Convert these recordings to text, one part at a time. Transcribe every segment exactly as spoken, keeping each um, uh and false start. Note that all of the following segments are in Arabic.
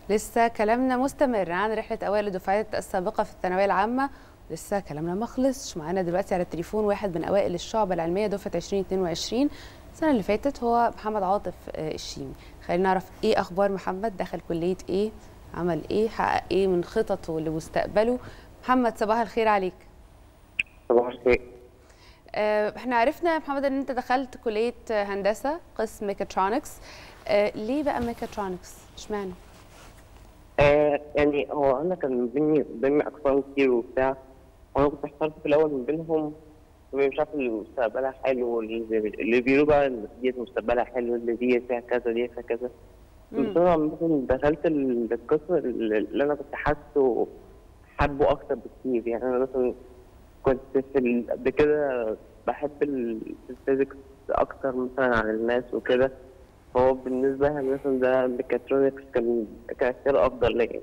لسه كلامنا مستمر عن رحلة أوائل الدفعات السابقة في الثانوية العامة. لسه كلامنا ما خلصش. معانا دلوقتي على التليفون واحد من أوائل الشعبة العلمية دفعة ألفين واثنين وعشرين. السنة اللي فاتت هو محمد عاطف الشيمي. خلينا نعرف إيه أخبار محمد، دخل كلية إيه، عمل إيه، حقق إيه من خططه لمستقبله. محمد صباح الخير عليك. صباح الخير. احنا عرفنا يا محمد ان انت دخلت كلية هندسة قسم ميكاترونكس. اه ليه بقى ميكاترونكس؟ اشمعنى؟ آه يعني هو انا كان بيني بيني اقسام كتير وبتاع، وانا كنت احترت في الاول من بينهم، مش عارف اللي مستقبلها حلو واللي اللي بيقولوا بقى اللي ديت مستقبلها حلو، اللي دي فيها كذا دي فيها كذا. بس انا مثلا دخلت القسم اللي انا كنت حاسه حابه اكتر بكتير. يعني انا مثلا كنت في ال- قبل كده بحب ال- الفيزيكس اكتر مثلا عن الماس وكده، هو بالنسبة لي مثلا ده ميكاترونكس كان كان اختيار أفضل ليا.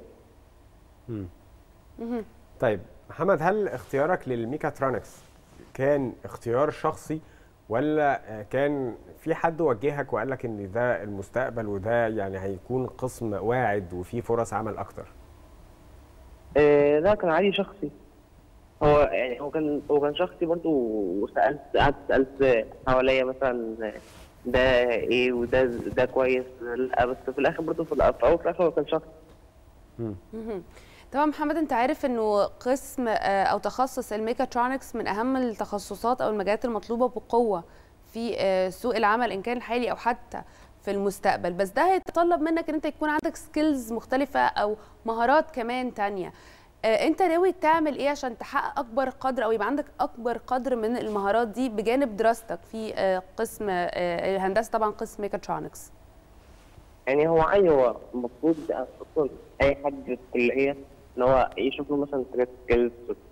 امم طيب محمد، هل اختيارك للميكاترونكس كان اختيار شخصي ولا كان في حد وجهك وقال لك ان ده المستقبل وده يعني هيكون قسم واعد وفيه فرص عمل اكتر؟ إيه لا، كان عادي شخصي. هو يعني هو كان هو كان شخصي برضه، وسألت قعدت سألت حواليا مثلا ده ايه وده ده كويس، لا بس في الاخر برضه في الأ- في الاول وفي الاخر هو كان شخصي. مهم. طبعا محمد، انت عارف انه قسم آه، او تخصص الميكاترونكس من اهم التخصصات او المجالات المطلوبه بقوه في آه، سوق العمل ان كان الحالي او حتى في المستقبل. بس ده هيتطلب منك ان انت يكون عندك سكيلز مختلفه او مهارات كمان تانية. آه، انت ناوي تعمل ايه عشان تحقق اكبر قدر او يبقى عندك اكبر قدر من المهارات دي بجانب دراستك في آه، قسم آه، الهندسه، طبعا قسم ميكاترونكس؟ يعني هو عادي، هو المفروض اصلا اي حد في الكليه ان هو يشوف له مثلا حاجات سكيلز،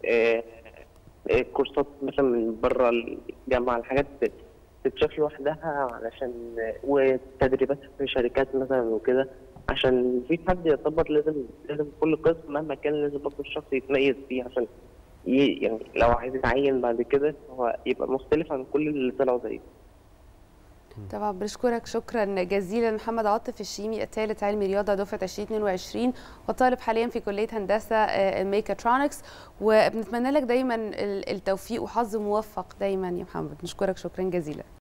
كورسات مثلا من بره الجامعه، الحاجات تتشاف لوحدها علشان، وتدريبات في شركات مثلا وكده، عشان مفيش حد يعتبر لازم لازم كل قسم مهما كان لازم برضه الشخص يتميز فيه، عشان ي- يعني لو عايز يتعين بعد كده هو يبقى مختلف عن كل اللي طلعوا زيه. طبعا بنشكرك شكرا جزيلا محمد عاطف الشيمي، الثالث علمي رياضه دفعه ألفين واثنين وعشرين وطالب حاليا في كليه هندسه الميكاترونكس. وبنتمنى لك دايما التوفيق وحظ موفق دايما يا محمد. نشكرك شكرا جزيلا.